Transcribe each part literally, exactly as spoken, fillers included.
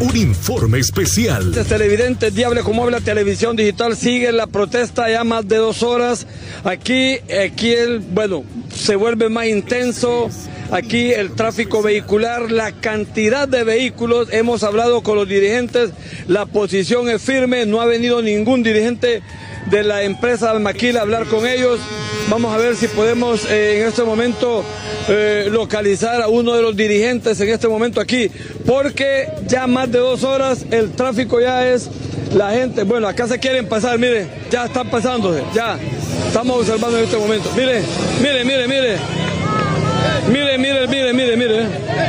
un informe especial. Televidentes, Diable como habla televisión digital, sigue la protesta ya más de dos horas. Aquí, aquí el, bueno, se vuelve más intenso. Aquí el tráfico vehicular, la cantidad de vehículos, hemos hablado con los dirigentes, la posición es firme, no ha venido ningún dirigente de la empresa Maquila a hablar con ellos. Vamos a ver si podemos eh, en este momento eh, localizar a uno de los dirigentes en este momento aquí, porque ya más de dos horas el tráfico ya es, la gente, bueno, acá se quieren pasar, mire, ya están pasándose, ya, estamos observando en este momento, mire, mire, mire, mire. Mire, mire, mire, mire, mire.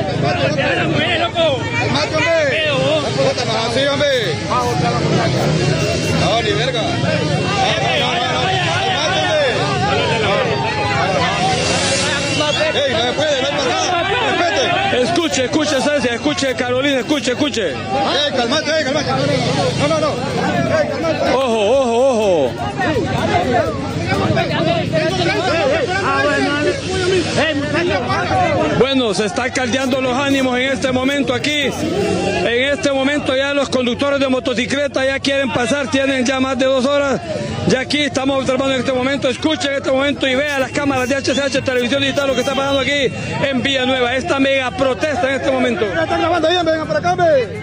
No, ni verga. Ey, no me puede, no me puede. Escuche, escuche, Cecia, escuche, Carolina, escuche, escuche. Ey, calmate, ey, calmate. No, no, no. Ey, calmate. Ojo, ojo, ojo. Bueno, se están caldeando los ánimos en este momento aquí. En este momento ya los conductores de motocicleta ya quieren pasar, tienen ya más de dos horas. Ya aquí estamos observando en este momento, escuchen en este momento y vean las cámaras de H C H Televisión Digital lo que está pasando aquí en Villanueva. Esta mega protesta en este momento. Están grabando bien, vengan para acá, ve.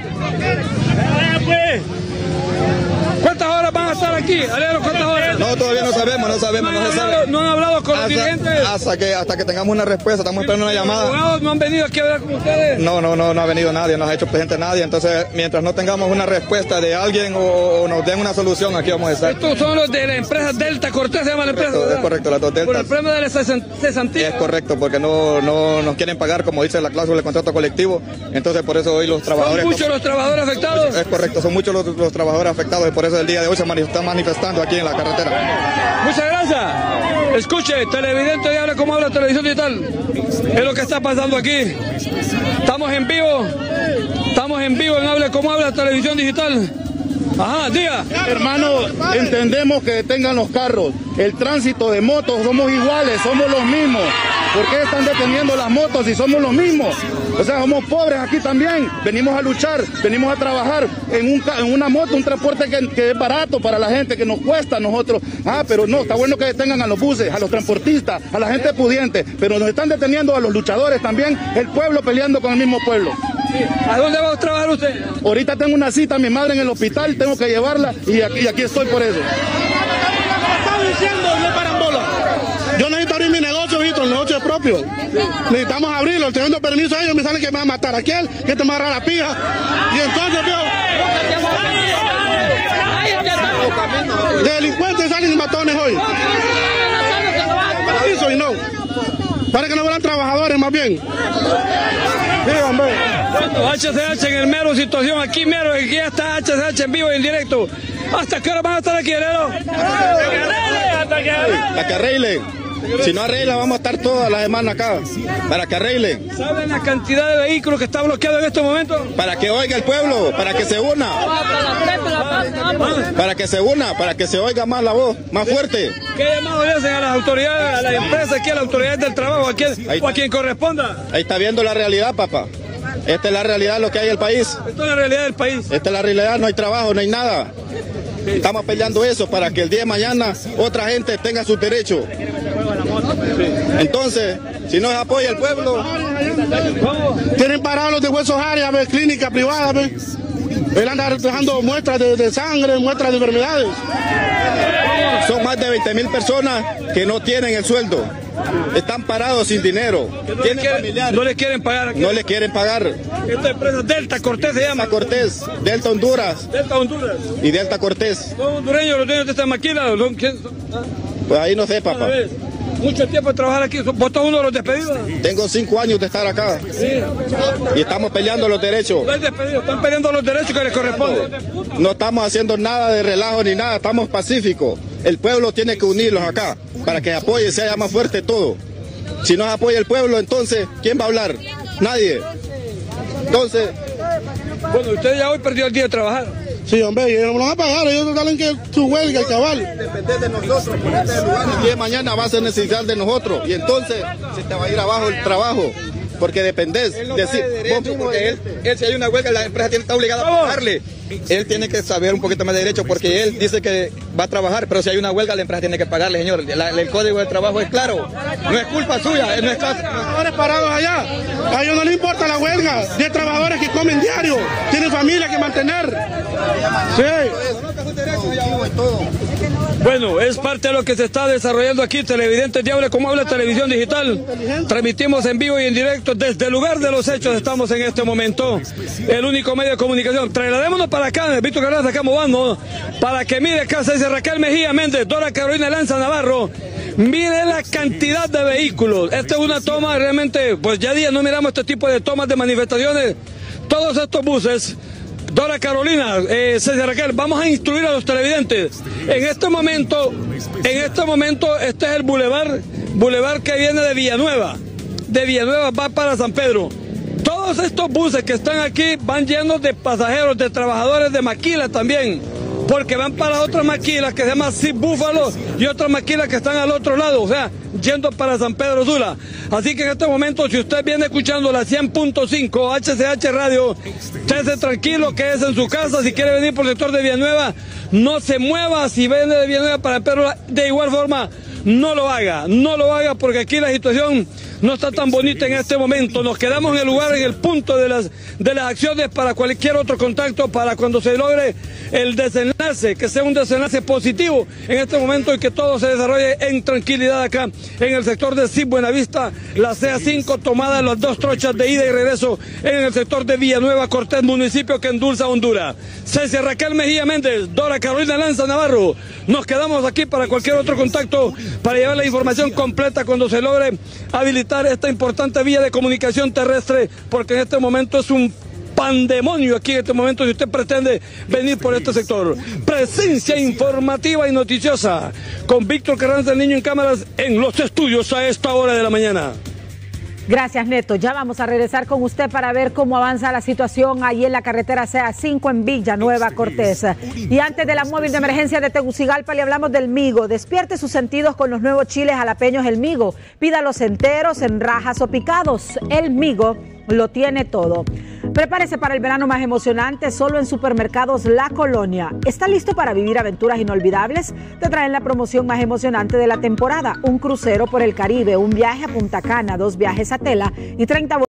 ¿Cuántas horas van a estar aquí? Alero, ¿cuántas horas? No, todavía no sabemos, no sabemos, no, no se sabe. ¿No han hablado con los hasta, dirigentes? Hasta que, hasta que tengamos una respuesta, estamos esperando una llamada. ¿Los abogados no han venido aquí a hablar con ustedes? No, no, no, no ha venido nadie, no ha hecho presente nadie. Entonces, mientras no tengamos una respuesta de alguien o, o nos den una solución, aquí vamos a estar. Estos son los de la empresa Delta Cortés, se llama la empresa. Correcto, es correcto, las dos Deltas. Por el premio de la cesantía. Es correcto, porque no, no nos quieren pagar, como dice la cláusula del contrato colectivo. Entonces, por eso hoy los trabajadores... ¿Son muchos los trabajadores afectados? Es correcto, son muchos los, los trabajadores afectados y por eso el día de hoy se están manifestando aquí en la carretera. Muchas gracias. Escuche, televidente, y habla como habla televisión digital. Es lo que está pasando aquí. Estamos en vivo. Estamos en vivo en Hable como habla televisión digital. Ajá, diga. Hermano, entendemos que detengan los carros. El tránsito de motos, somos iguales, somos los mismos. ¿Por qué están deteniendo las motos si somos los mismos? O sea, somos pobres aquí también. Venimos a luchar, venimos a trabajar en, un, en una moto, un transporte que, que es barato para la gente, que nos cuesta a nosotros. Ah, pero no, está bueno que detengan a los buses, a los transportistas, a la gente pudiente. Pero nos están deteniendo a los luchadores también, el pueblo peleando con el mismo pueblo. ¿A dónde va a trabajar usted? Ahorita tengo una cita, mi madre en el hospital, tengo que llevarla y aquí, y aquí estoy por eso. Están diciendo, no paran bola. Yo necesito abrir mi negocio, Víctor, el negocio es propio. Necesitamos abrirlo, teniendo permiso a ellos, me sale que me va a matar a aquel, que te va a agarrar la pija. Y entonces, veo, de delincuentes salen matones hoy. Eso y no. Para que no fueran trabajadores más bien. Díganme. Bueno, H C H en el mero situación, aquí mero, aquí ya está H C H en vivo y en directo. ¿Hasta qué hora van a estar aquí, Herero? Para que arreglen. Si no arreglan, vamos a estar toda la semana acá. Para que arreglen. ¿Saben la cantidad de vehículos que está bloqueado en este momento? Para que oiga el pueblo, para que se una. Para que se una, para que se oiga más la voz, más fuerte. ¿Qué llamado le hacen a las autoridades, a las empresas, aquí a las autoridades del trabajo, a quien, o a quien corresponda? Ahí está viendo la realidad, papá. Esta es la realidad de lo que hay en el país. Esta es la realidad del país. Esta es la realidad, no hay trabajo, no hay nada. Estamos peleando eso para que el día de mañana otra gente tenga sus derechos. Entonces, si no se apoya el pueblo... Tienen parados los de Huesos Áreas, ¿ves? Clínica privada, ¿ves? Él anda dejando muestras de, de sangre, muestras de enfermedades. Son más de veinte mil personas que no tienen el sueldo. Están parados sin dinero. No les quieren, no les quieren pagar aquí. No les quieren pagar. Esta empresa Delta Cortés se llama. Delta Cortés, Delta Honduras. Delta Honduras. Y Delta Cortés. ¿Son hondureños los dueños de esta máquina? ¿Son, quién son? ¿Ah? Pues ahí no sé, papá. Mucho tiempo de trabajar aquí. ¿Vos sos uno de los despedidos? Tengo cinco años de estar acá. Sí. Y estamos peleando los derechos. No hay despedidos, están peleando los derechos que les corresponden. No estamos haciendo nada de relajo ni nada, estamos pacíficos. El pueblo tiene que unirlos acá para que apoye y sea más fuerte todo. Si no apoya el pueblo, entonces, ¿quién va a hablar? Nadie. Entonces... Bueno, usted ya hoy perdió el día de trabajar. Sí, hombre, y no van a pagar, ellos salen que su huelga, el cabal. Depende de nosotros, porque este lugar el día de mañana va a ser necesidad de nosotros. Y entonces se te va a ir abajo el trabajo. porque dependés. Él no de, sabe de derecho, porque él, él, si hay una huelga, la empresa tiene, está obligada a pagarle. Él tiene que saber un poquito más de derecho, porque él dice que va a trabajar, pero si hay una huelga, la empresa tiene que pagarle, señor. La, el código de trabajo es claro, no es culpa suya, no es clase. Trabajadores parados allá, a ellos no les importa la huelga, de trabajadores que comen diario, tienen familia que mantener. Sí. Bueno, es parte de lo que se está desarrollando aquí, televidentes de Hable Como Habla Televisión Digital. Transmitimos en vivo y en directo desde el lugar de los hechos, estamos en este momento, el único medio de comunicación. Trasladémonos para acá, Víctor Carranza, acá vamos, para que mire acá, se dice Raquel Mejía Méndez, Dora Carolina Lanza Navarro. Mire la cantidad de vehículos. Esta es una toma realmente, pues ya días no miramos este tipo de tomas de manifestaciones. Todos estos buses. Dora Carolina, eh, César Raquel, vamos a instruir a los televidentes. En este momento, en este momento, este es el bulevar, bulevar que viene de Villanueva. De Villanueva va para San Pedro. Todos estos buses que están aquí van llenos de pasajeros, de trabajadores de maquila también, porque van para otras maquilas que se llama Sip Búfalo y otras maquilas que están al otro lado, o sea, yendo para San Pedro Sula. Así que en este momento, si usted viene escuchando la cien punto cinco H C H Radio, estése tranquilo, quédese en su casa. Si quiere venir por el sector de Villanueva, no se mueva. Si viene de Villanueva para Pedro, de igual forma, no lo haga, no lo haga, porque aquí la situación no está tan bonita en este momento. Nos quedamos en el lugar, en el punto de las, de las acciones para cualquier otro contacto, para cuando se logre el desenlace, que sea un desenlace positivo en este momento y que todo se desarrolle en tranquilidad acá en el sector de Sip Buenavista, la C A cinco tomada, las dos trochas de ida y regreso en el sector de Villanueva Cortés, municipio que endulza Honduras. César Raquel Mejía Méndez, Dora Carolina Lanza Navarro, nos quedamos aquí para cualquier otro contacto, para llevar la información completa cuando se logre habilitar esta importante vía de comunicación terrestre, porque en este momento es un pandemonio aquí en este momento si usted pretende venir por este sector. Presencia informativa y noticiosa con Víctor Carranza, el niño en cámaras, en los estudios a esta hora de la mañana. Gracias, Neto. Ya vamos a regresar con usted para ver cómo avanza la situación ahí en la carretera C A cinco en Villanueva Cortés. Y antes de la móvil de emergencia de Tegucigalpa, le hablamos del migo. Despierte sus sentidos con los nuevos chiles jalapeños El Migo. Pídalos enteros, en rajas o picados. El Migo lo tiene todo. Prepárese para el verano más emocionante solo en Supermercados La Colonia. ¿Está listo para vivir aventuras inolvidables? Te traen la promoción más emocionante de la temporada. Un crucero por el Caribe, un viaje a Punta Cana, dos viajes a Tela y treinta